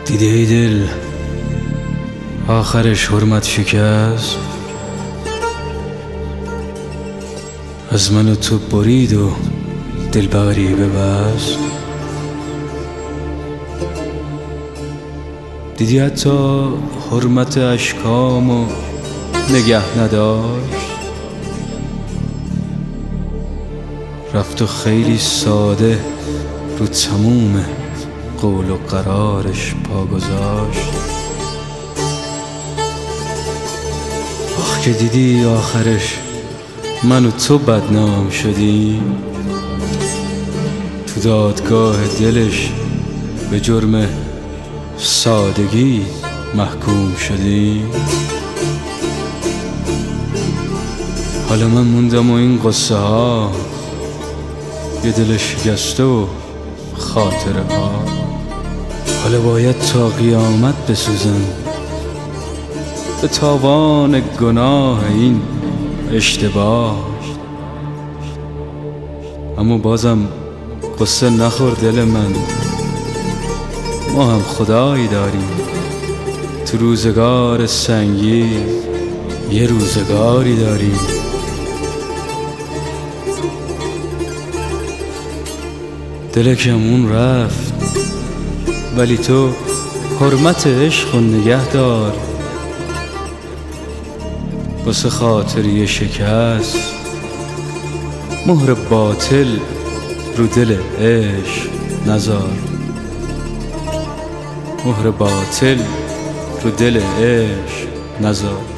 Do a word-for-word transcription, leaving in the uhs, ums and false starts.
دیده ای دل آخرش حرمت شکست، از من و تو برید و دلبری ببست. دیدی حتی حرمت اشکامو نگه نداشت، رفت و خیلی ساده رو تموم قول و قرارش پا گذاشت. آخ که دیدی آخرش من و تو بدنام شدیم، تو دادگاه دلش به جرم سادگی محکوم شدیم. حالا من موندم و این قصه ها، یه دل شکسته و خاطره ها. حالا باید تا قیامت بسوزن به تاوان گناه این اشتباه. اما بازم قصه نخور دل من، ما هم خدایی داریم، تو روزگار سنگی یه روزگاری داریم. دلکمون رفت ولی تو حرمت عشق و نگه دار، واسه خاطری شکست مهر باطل رو دل عشق نذار. مهر باطل رو دل عشق نذار.